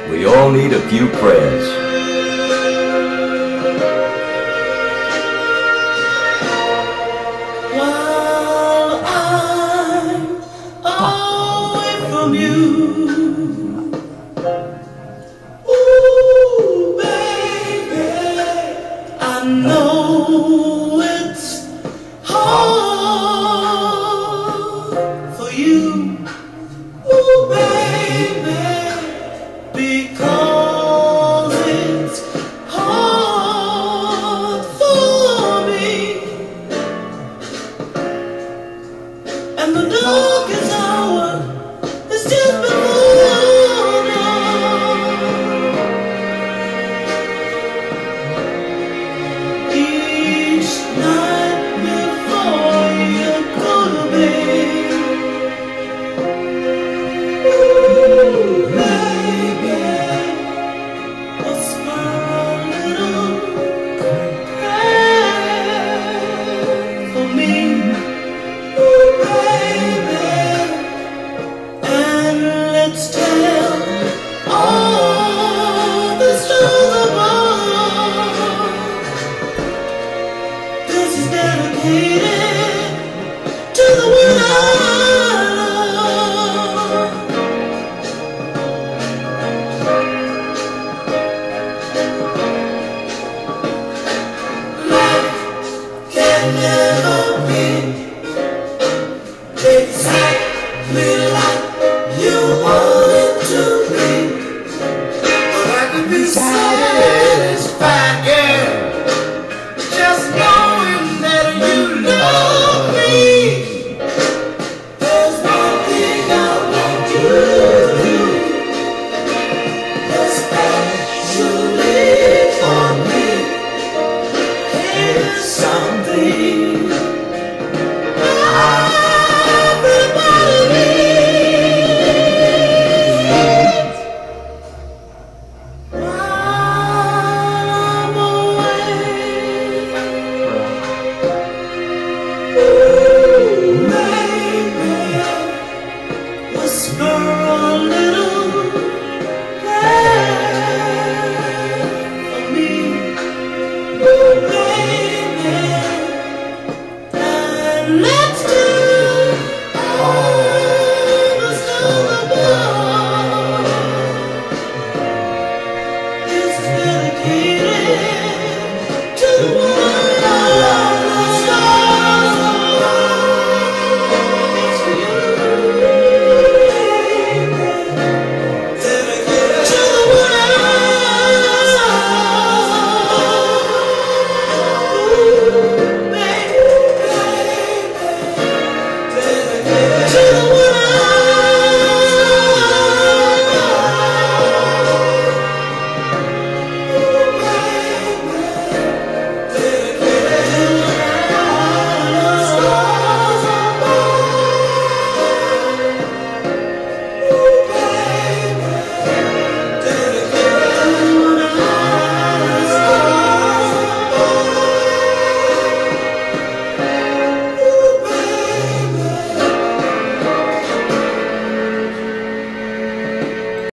We all need a few prayers. While I'm away from you, ooh, baby, I know it's hard for you, ooh, baby, because it's hard for me. And the darkest hour is just before dawn. Each night before you go to bed, ooh, baby, whisper a little prayer for me. Ooh, baby, and let's tell all the stars above. This is dedicated to the one I love. Life can never be exactly like you want it to be, but I can be satisfied, girl, just knowing that you love me. There's one thing I want you to